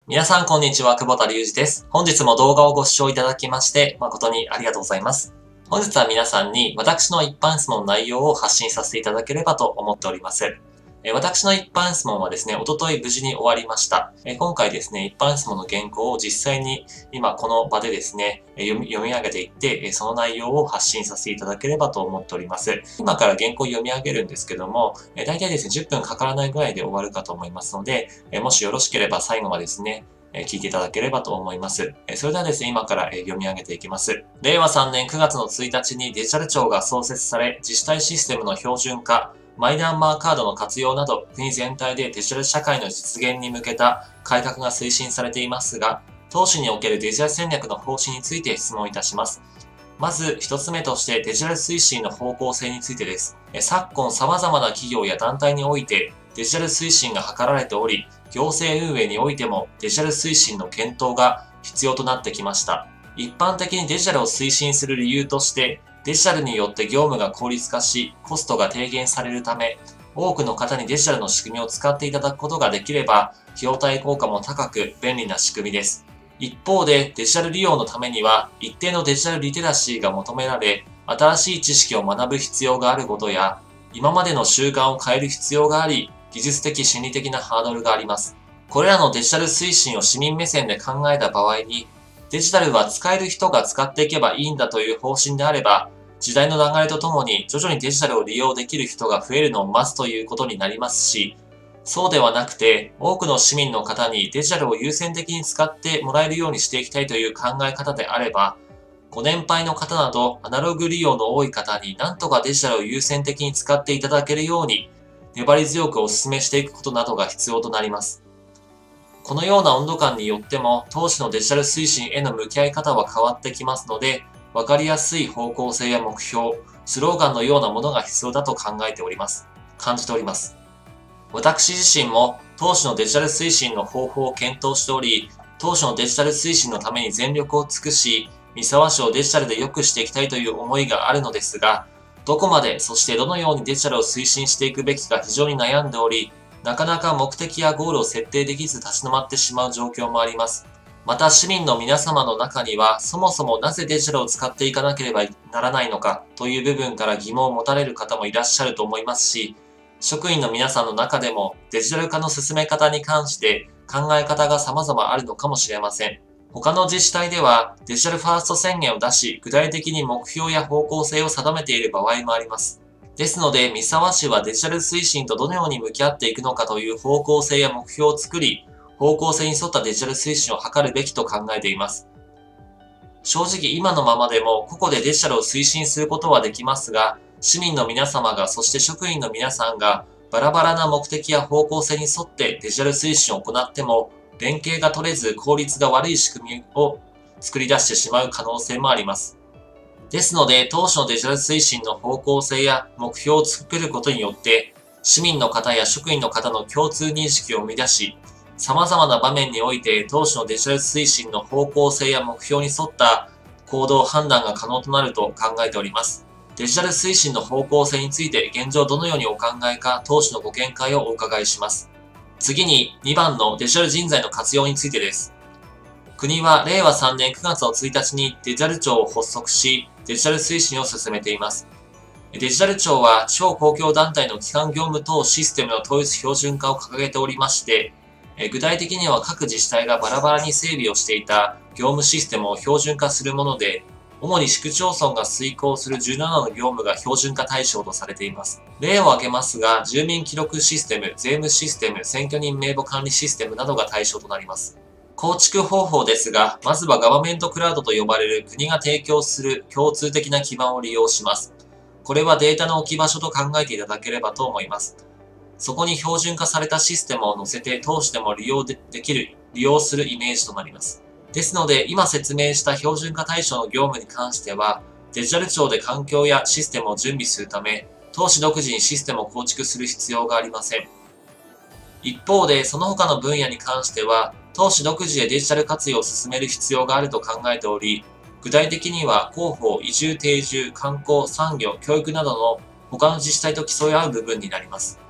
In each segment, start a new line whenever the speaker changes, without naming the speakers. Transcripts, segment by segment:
皆さん、こんにちは。久保田隆二です。本日も動画をご視聴いただきまして、誠にありがとうございます。本日は皆さんに私の一般質問の内容を発信させていただければと思っております。私の一般質問はですね、おととい無事に終わりました。今回ですね、一般質問の原稿を実際に今この場でですね、読み上げていって、その内容を発信させていただければと思っております。今から原稿を読み上げるんですけども、大体ですね、10分かからないぐらいで終わるかと思いますので、もしよろしければ最後までですね、聞いていただければと思います。それではですね、今から読み上げていきます。令和3年9月の1日にデジタル庁が創設され、自治体システムの標準化、マイナンバーカードの活用など、国全体でデジタル社会の実現に向けた改革が推進されていますが、当市におけるデジタル戦略の方針について質問いたします。まず一つ目としてデジタル推進の方向性についてです。昨今様々な企業や団体においてデジタル推進が図られており、行政運営においてもデジタル推進の検討が必要となってきました。一般的にデジタルを推進する理由として、デジタルによって業務が効率化し、コストが低減されるため、多くの方にデジタルの仕組みを使っていただくことができれば、費用対効果も高く便利な仕組みです。一方で、デジタル利用のためには、一定のデジタルリテラシーが求められ、新しい知識を学ぶ必要があることや、今までの習慣を変える必要があり、技術的心理的なハードルがあります。これらのデジタル推進を市民目線で考えた場合に、デジタルは使える人が使っていけばいいんだという方針であれば、時代の流れとともに徐々にデジタルを利用できる人が増えるのを待つということになりますし、そうではなくて、多くの市民の方にデジタルを優先的に使ってもらえるようにしていきたいという考え方であれば、ご年配の方などアナログ利用の多い方に何とかデジタルを優先的に使っていただけるように、粘り強くお勧めしていくことなどが必要となります。このような温度感によっても、当市のデジタル推進への向き合い方は変わってきますので、わかりやすい方向性や目標、スローガンのようなものが必要だと考えております。感じております。私自身も当市のデジタル推進の方法を検討しており、当市のデジタル推進のために全力を尽くし、三沢市をデジタルで良くしていきたいという思いがあるのですが、どこまで、そしてどのようにデジタルを推進していくべきか非常に悩んでおり、なかなか目的やゴールを設定できず立ち止まってしまう状況もあります。また市民の皆様の中には、そもそもなぜデジタルを使っていかなければならないのかという部分から疑問を持たれる方もいらっしゃると思いますし、職員の皆さんの中でもデジタル化の進め方に関して考え方が様々あるのかもしれません。他の自治体ではデジタルファースト宣言を出し、具体的に目標や方向性を定めている場合もあります。ですので、三沢市はデジタル推進とどのように向き合っていくのかという方向性や目標を作り、方向性に沿ったデジタル推進を図るべきと考えています。正直今のままでも個々でデジタルを推進することはできますが、市民の皆様が、そして職員の皆さんがバラバラな目的や方向性に沿ってデジタル推進を行っても、連携が取れず効率が悪い仕組みを作り出してしまう可能性もあります。ですので、当初のデジタル推進の方向性や目標を作ることによって、市民の方や職員の方の共通認識を生み出し、様々な場面において当初のデジタル推進の方向性や目標に沿った行動判断が可能となると考えております。デジタル推進の方向性について現状どのようにお考えか当初のご見解をお伺いします。次に2番のデジタル人材の活用についてです。国は令和3年9月の1日にデジタル庁を発足し、デジタル推進を進めています。デジタル庁は超公共団体の基幹業務等システムの統一標準化を掲げておりまして、具体的には各自治体がバラバラに整備をしていた業務システムを標準化するもので、主に市区町村が遂行する17の業務が標準化対象とされています。例を挙げますが、住民記録システム、税務システム、選挙人名簿管理システムなどが対象となります。構築方法ですが、まずはガバメントクラウドと呼ばれる国が提供する共通的な基盤を利用します。これはデータの置き場所と考えていただければと思います。そこに標準化されたシステムを載せて通しても利用するイメージとなります。ですので、今説明した標準化対象の業務に関しては、デジタル庁で環境やシステムを準備するため、当市独自にシステムを構築する必要がありません。一方で、その他の分野に関しては、当市独自でデジタル活用を進める必要があると考えており、具体的には広報、移住定住、観光、産業、教育などの他の自治体と競い合う部分になります。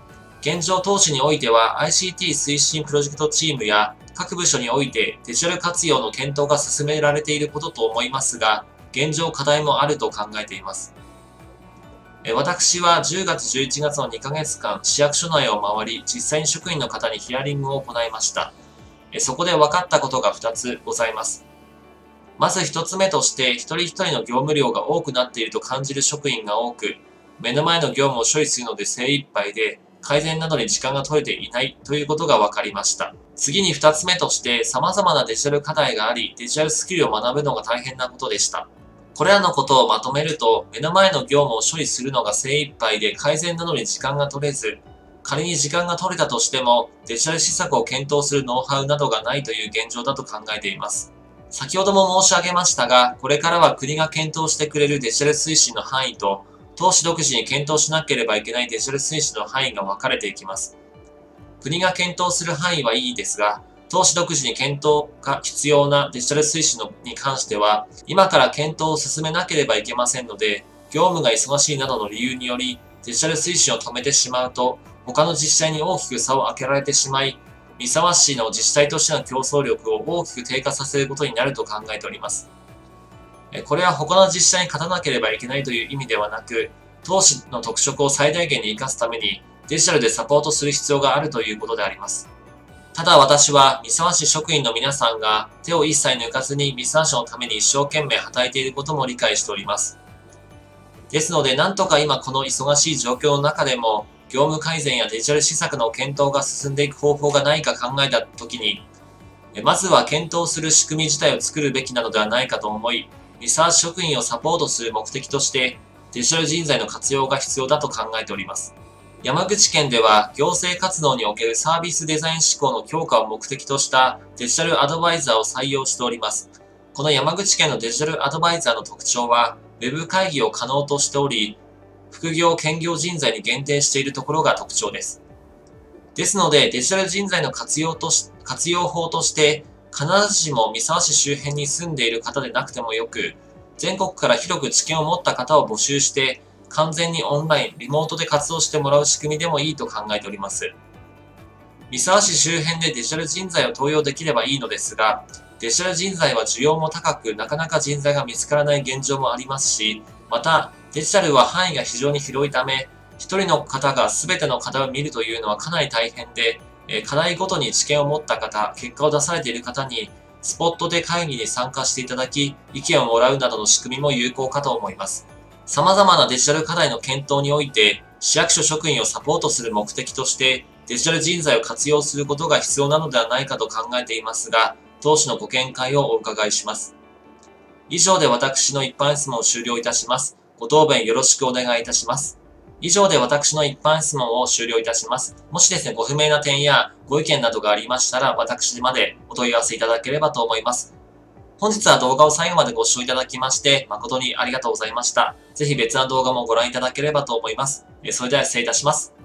現状投資においては ICT 推進プロジェクトチームや各部署においてデジタル活用の検討が進められていることと思いますが、現状課題もあると考えています。私は10月11月の2ヶ月間、市役所内を回り、実際に職員の方にヒアリングを行いました。そこで分かったことが2つございます。まず1つ目として、一人一人の業務量が多くなっていると感じる職員が多く、目の前の業務を処理するので精一杯で、改善などに時間が取れていないということが分かりました。次に2つ目として、様々なデジタル課題があり、デジタルスキルを学ぶのが大変なことでした。これらのことをまとめると、目の前の業務を処理するのが精一杯で改善などに時間が取れず、仮に時間が取れたとしても、デジタル施策を検討するノウハウなどがないという現状だと考えています。先ほども申し上げましたが、これからは国が検討してくれるデジタル推進の範囲と、投資独自に検討しなければいけないデジタル推進の範囲が分かれていきます。国が検討する範囲はいいですが、投資独自に検討が必要なデジタル推進に関しては、今から検討を進めなければいけませんので、業務が忙しいなどの理由により、デジタル推進を止めてしまうと、他の自治体に大きく差を開けられてしまい、三沢市の自治体としての競争力を大きく低下させることになると考えております。これは他の自治体に勝たなければいけないという意味ではなく、投資の特色を最大限に活かすために、デジタルでサポートする必要があるということであります。ただ私は三沢市職員の皆さんが手を一切抜かずに三沢市のために一生懸命働いていることも理解しております。ですので、なんとか今この忙しい状況の中でも、業務改善やデジタル施策の検討が進んでいく方法がないか考えたときに、まずは検討する仕組み自体を作るべきなのではないかと思い、三沢市職員をサポートする目的として、デジタル人材の活用が必要だと考えております。山口県では行政活動におけるサービスデザイン思考の強化を目的としたデジタルアドバイザーを採用しております。この山口県のデジタルアドバイザーの特徴は、ウェブ会議を可能としており、副業・兼業人材に限定しているところが特徴です。ですので、デジタル人材の活用法として、必ずしも三沢市周辺に住んでいる方でなくてもよく、全国から広く知見を持った方を募集して、完全にオンライン、リモートで活動してもらう仕組みでもいいと考えております。三沢市周辺でデジタル人材を登用できればいいのですが、デジタル人材は需要も高く、なかなか人材が見つからない現状もありますし、また、デジタルは範囲が非常に広いため、一人の方が全ての方を見るというのはかなり大変で、課題ごとに知見を持った方、結果を出されている方に、スポットで会議に参加していただき、意見をもらうなどの仕組みも有効かと思います。様々なデジタル課題の検討において、市役所職員をサポートする目的として、デジタル人材を活用することが必要なのではないかと考えていますが、当市のご見解をお伺いします。以上で私の一般質問を終了いたします。ご答弁よろしくお願いいたします。以上で私の一般質問を終了いたします。もしですね、ご不明な点やご意見などがありましたら、私までお問い合わせいただければと思います。本日は動画を最後までご視聴いただきまして、誠にありがとうございました。ぜひ別な動画もご覧いただければと思います。それでは失礼いたします。